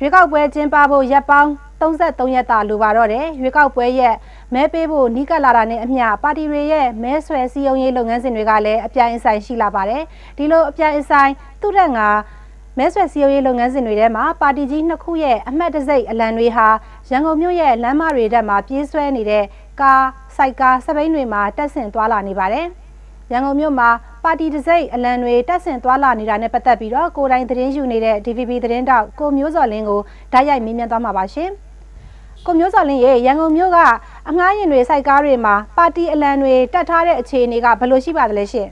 ရွေးကောက်ပွဲကျင်းပဖို့ရက်ပေါင်း33ရက်တာလိုပါတော့တယ်ရွေးကောက်ပွဲရဲ့မဲပေးဖို့နီးကပ်လာတာနဲ့အမျှပါတီတွေရဲ့မဲဆွယ်စည်းရုံးရေးလုပ်ငန်းစဉ်တွေကလည်းအပြိုင်အဆိုင်ရှိလာပါတယ်ဒီလိုအပြိုင်အဆိုင်သူ့ထက်ငါမဲဆွယ်စည်းရုံးရေးလုပ်ငန်းစဉ်တွေထဲမှာပါတီကြီးနှစ်ခုရဲ့အမှတ်တစိမ့်အလံတွေဟာရန်ကုန်မြို့ရဲ့လမ်းမတွေတက်မှာပြေးဆွဲနေတဲ့ကားစိုက်ကားစပိန်တွေမှာတက်ဆင်သွားလာနေပါတယ်ရန်ကုန်မြို့မှာပါတီတစိမ့်အလံတွေတက်ဆင်သွားလာနေတာနဲ့ပတ်သက်ပြီးတော့ကိုယ်တိုင်သတင်းယူနေတဲ့ DVB သတင်းတောက်ကိုမျိုးစော်လင်းကိုဓာတ်ရိုက်မေးမြန်းသွားမှာပါရှင်ကိုမျိုးစော်လင်းရေရန်ကုန်မြို့ကအငှားရင်တွေစိုက်ကားတွေမှာပါတီအလံတွေတက်ထားတဲ့အခြေအနေကဘယ်လိုရှိပါသလဲရှင်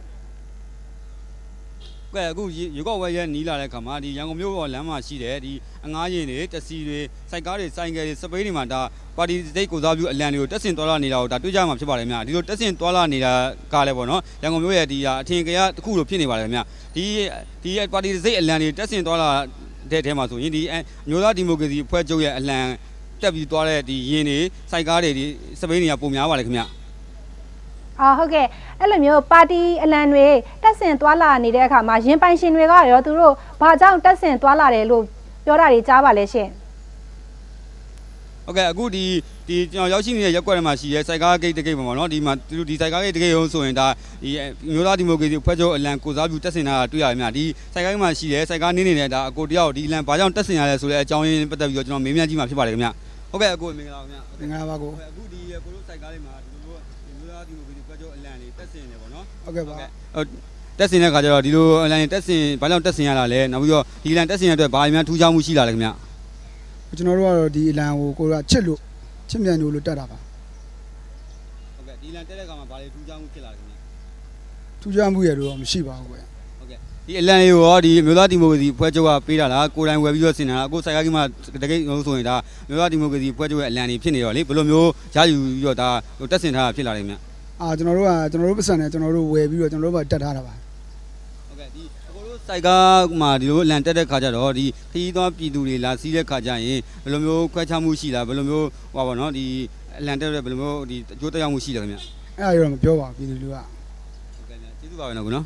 ကဲအခုရေကောက်ဝဲရဲနီးလာတဲ့ခါမှာဒီရန်ကုန်မြို့ပေါ်လမ်းမှာရှိတဲ့ဒီအငှားရင်တွေတက်စီတွေစိုက်ကားတွေစိုင်ကယ်တွေစပိန်တွေမှာဒါပါတီစိတ်ကိုစားပြုအလံတွေကိုတက်ဆင်သွားလာနေတာကိုဒါတွေ့ကြမှာဖြစ်ပါတယ်ခင်ဗျာဒီလိုတက်ဆင်သွားလာနေတာကလည်းပေါ့နော်ရန်ကုန်မြို့ရဲ့ဒီအထင်ကရတစ်ခုလိုဖြစ်နေပါတယ်ခင်ဗျာဒီပါတီစိတ်အလံတွေတက်ဆင်သွားလာတဲ့ထဲမှာဆိုရင်ဒီမျိုးသားဒီမိုကရေစီအဖွဲ့ချုပ်ရဲ့အလံတက်ပြီးသွားတဲ့ဒီရင်တွေစိုက်ကားတွေဒီစပိန်တွေကပုံများပါတယ်ခင်ဗျာဟုတ်ကဲ့အဲ့လိုမျိုးပါတီအလံတွေတက်ဆင်သွားလာနေတဲ့အခါမှာရင်ပိုင်ရှင်တွေကရောသူတို့ဘာကြောင့်တက်ဆင်သွားလာတယ်လို့ပြောတာတွေကြားပါလဲရှင်ဟုတ်ကဲ့အခုဒီကျွန်တော်ရောက်ရှိနေတဲ့ရက်ကွက်ထဲမှာရှိရဲစိုက်ကားဂိတ်တဂိတ်ပေါ့နော်ဒီမှာဒီစိုက်ကားဂိတ်တဂိတ်ရုံးဆိုရင်ဒါဒီမျိုးသားဒီမိုကရေစီအဖွဲ့ချုပ်အလံကိုစားပြုတက်ဆင်တာတွေ့ရတယ်များဒီစိုက်ကားမှာရှိရဲစိုက်ကားနင်းနေတဲ့ဒါအကိုတယောက်ဒီအလံဘာကြောင့်တက်ဆင်ရလဲဆိုတဲ့အကြောင်းရင်းပတ်သက်ပြီးတော့ကျွန်တော်မေးမြန်းကြည့်မှာဖြစ်ပါတယ်ခင်ဗျဟုတ်ကဲ့အကိုမင်္ဂလာပါခင်ဗျမင်္ဂလာပါကိုအခုဒီကိုတို့စိုက်ကားလေးမှာဒီလိုမျိုးသားဒီမိုကရေစီအဖွဲ့ချုပ်အလံလေးတက်ဆင်နေပေါ့နော်ဟုတ်ကဲ့ပါတက်ဆင်တဲ့ခါကျတော့ဒီလိုအလံတက်ဆင်ဘာကြောင့်တက်ဆင်ရတာလဲနောက်ပြီးတော့ဒီအလံတက်ဆင်ရတဲ့ဘာအများထူးခြားမှုရှိလာလဲခင်ဗျကျွန်တော်တို့ကတော့ဒီအလံကိုကချစ်မြန်လို့တက်တာပါဟုတ်ကဲ့ဒီအလံတက်တဲ့ခါမှာဘာတွေထူးခြားမှုဖြစ်လာလဲခင်ဗျထူးခြားမှုရတော့မရှိပါဘူးကွယ်ဟုတ်ကဲ့ဒီအလံလေးကိုရောဒီမျိုးသားဒီမိုကရေစီဖွဲ့ချုပ်ကပေးတာလားကိုယ်တိုင်ဝယ်ပြီးတော့ဆင်တာလားအခုစိုက်ကားကြီးမှာတကယ်လို့ဆိုရင်ဒါမျိုးသားဒီမိုကရေစီဖွဲ့ချုပ်ရဲ့အလံတွေဖြစ်နေတော့လေဘယ်လိုမျိုးရယူပြီးတော့ဒါတက်ဆင်ထားတာဖြစ်လာတယ်ခင်ဗျကျွန်တော်တို့ပတ်စံနဲ့ကျွန်တော်တို့ဝယ်ပြီးတော့ကျွန်တော်တို့ကတက်ထားတာပါဟုတ်ကဲ့ဒီအကိုတို့စိုက်ကားမှာဒီလိုအလံတက်တဲ့ခါကျတော့ဒီခရီးသွားပြည်သူတွေလာစီးတဲ့ခါကျရင်ဘယ်လိုမျိုးခွဲခြားမှုရှိလားဘယ်လိုမျိုးဟောပါတော့ဒီအလံတက်တဲ့ဘယ်လိုမျိုးဒီအကျိုးတရားမှုရှိတယ်ခင်ဗျအဲ့ဒါရောမပြောပါဘူးပြည်သူတွေကဟုတ်ကဲ့ကျေးဇူးပါပဲနော်ကိုနော်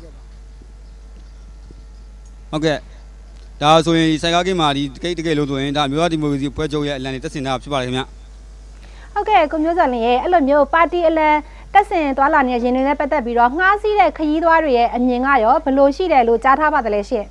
ဟုတ်ကဲ့ဒါဆိုရင်စိုက်ကားကိန်းမှာဒီတကယ်လို့ဆိုရင်ဒါမျိုးသားဒီမိုကရေစီဖွဲ့ချုပ်ရဲ့အလံတွေတက်ဆင်တာဖြစ်ပါတယ်ခင်ဗျဟုတ်ကဲ့ကိုမျိုးစော်လင်းရဲ့အဲ့လိုမျိုးပါတီအလံတက်ဆင်သွားလာနေတဲ့ရင်တွေနဲ့ပတ်သက်ပြီးတော့ငှားစီးတဲ့ခရီးသွားတွေရဲ့အမြင်ကရောဘယ်လိုရှိတယ်လို့ကြားထားပါသလဲရှင်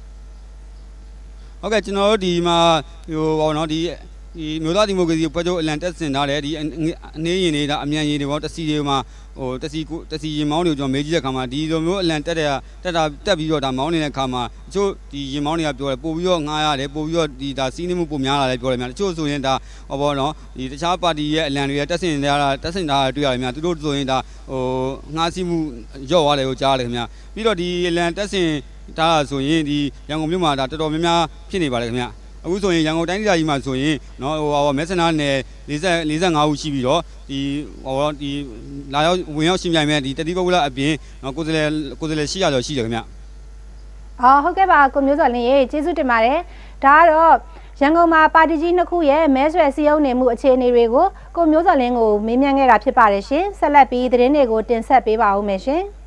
ဟုတ်ကဲ့ကျွန်တော်တို့ဒီမှာဟိုပေါ့နော်ဒီမျိုးသားဒီမိုကရေစီဖွဲ့ချုပ်အလံတက်ဆင်ထားတယ်ဒီအနေရင်တွေဒါအမြန်ရင်တွေပေါ့တစီတွေမှာဟိုတစီရင်မောင်းတွေကိုကျွန်တော်မေးကြည့်တဲ့ခါမှာဒီလိုမျိုးအလံတက်ပြီးတော့ဒါမောင်းနေတဲ့ခါမှာအချို့ဒီရင်မောင်းတွေကပြောတယ်ပို့ပြီးတော့ငှားရတယ်ပို့ပြီးတော့ဒီဒါစီးနှင်းမှုပိုများလာတယ်ပြောတယ်များတချို့ဆိုရင်ဒါဟောပေါ့နော်ဒီတခြားပါတီရဲ့အလံတွေတက်ဆင်တာတွေ့ရတယ်များသူတို့ဆိုရင်ဒါဟိုငှားစီးမှုရော့သွားတယ်ကိုကြားတယ်ခင်ဗျာပြီးတော့ဒီအလံတက်ဆင်ဒါဆိုရင်ဒီရန်ကုန်မြို့မှာဒါတော်တော်များများဖြစ်နေပါတယ်ခင်ဗျာအခုဆိုရင်ရန်ကုန်တိုင်းဒေသကြီးမှာဆိုရင်နော်ဟိုမဲဆန္ဒနယ်45ဦးရှိပြီးတော့ဒီဟိုဒီလာရောက်ဝင်ရောက်ရှင်းပြိုင်မဲ့ဒီတတိပုဂ္ဂလအပြင်နော်ကိုယ်စားလှယ်800ကျော်ရှိတယ်ခင်ဗျဟုတ်ကဲ့ပါကိုမျိုးစော်လင်းရေကျေးဇူးတင်ပါတယ်ဒါကတော့ရန်ကုန်မှာပါတီကြီးနှစ်ခုရဲ့မဲဆွယ်စည်းရုံးနေမှုအခြေအနေတွေကိုကိုမျိုးစော်လင်းကိုမေးမြန်းခဲ့တာဖြစ်ပါတယ်ရှင်ဆက်လက်ပြီးသတင်းတွေကိုတင်ဆက်ပေးပါဦးမယ်ရှင်